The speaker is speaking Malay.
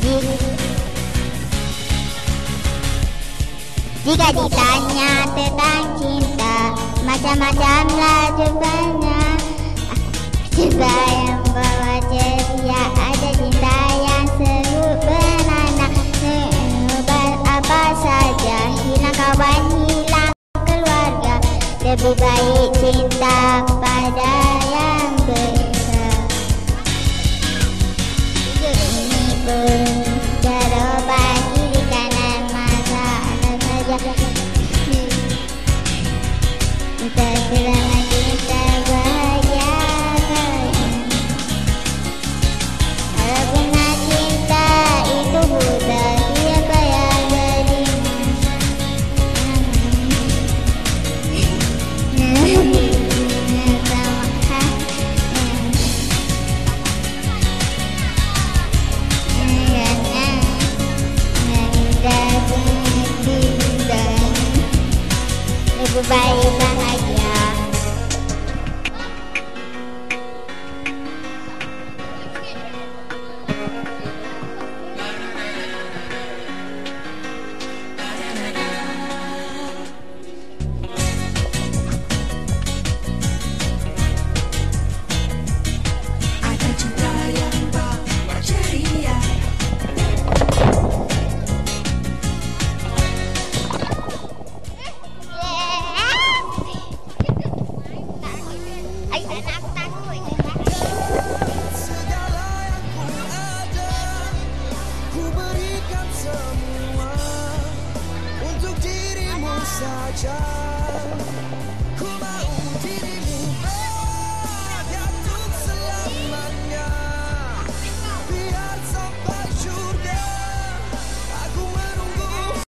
Jika ditanya tentang cinta, macam-macamlah jawabannya. Cinta yang bawa ceria, ada cinta yang seru benana. Ubah apa saja, hilang kawan, hilang keluarga. Lebih baik cinta pada yang besar. Ini pun jawaban kiri kanan masalah saja. Terserah kita bahagia. Kalau punya cinta itu buta, siapa yang beriman? Lebih baik bahagia. Ada cinta yang bawa ceria. Segala yang ku ada, ku berikan semua untuk dirimu saja.